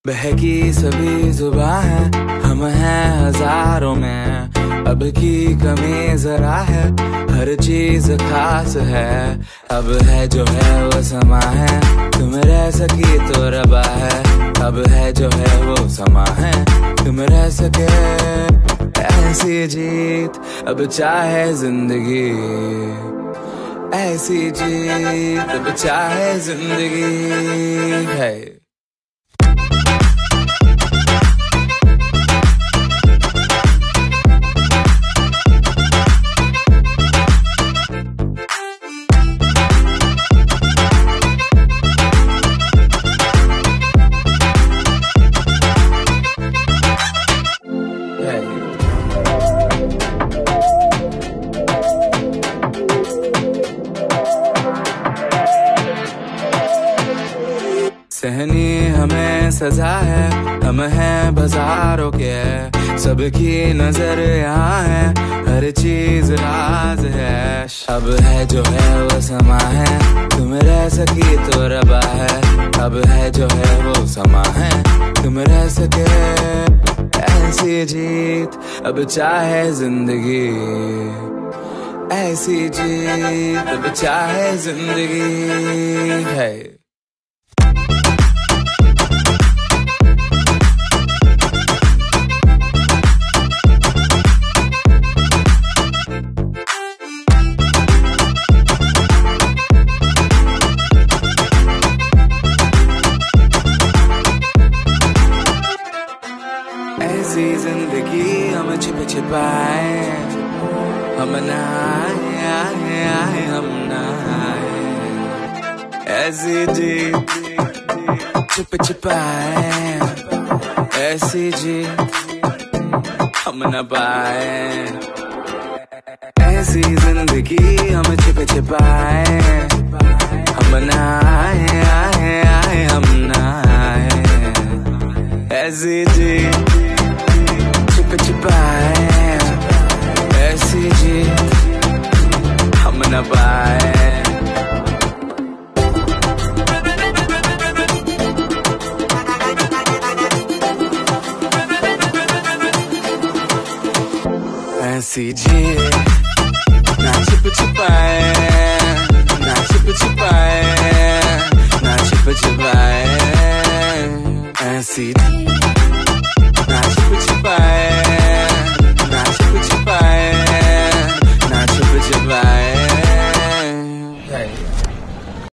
बहकी सभी जुबां है, हम हैं हजारों में। अब की कमी जरा है, हर चीज खास है। अब है जो है वो समा है, तुम रह सकी तो रबा है। अब है जो है वो समा है, तुम रह सके ऐसी जीत। अब चाहे जिंदगी ऐसी जीत, अब चाहे जिंदगी है। सहनी हमें सजा है, हम हैं बाजारों के। सबकी नजर यहाँ है, हर चीज राज है। अब है जो है वो समा है, तुम रह सकी तो रबा है। अब है जो है वो समा है, तुम रह सके ऐसी जीत। अब चाहे जिंदगी ऐसी जीत, अब चाहे जिंदगी है। ऐसी जिंदगी हम छिप छिपाए, हम नहाए आए हम नहाए। ऐसी जीत छिप छिपाए, ऐसी जीत हम न पाए। ऐसी जिंदगी हम छिप छिपाए, हम नहाए आए हम नहाए। ऐसी जीत छिप छिपाए, ऐसी जीत हम न पाए। ऐसी जीत ना छिप छिपाए, ना छिप छिपाए, ना छिप छिपाए। ऐसी